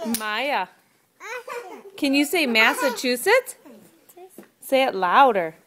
Maya, can you say Massachusetts? Say it louder.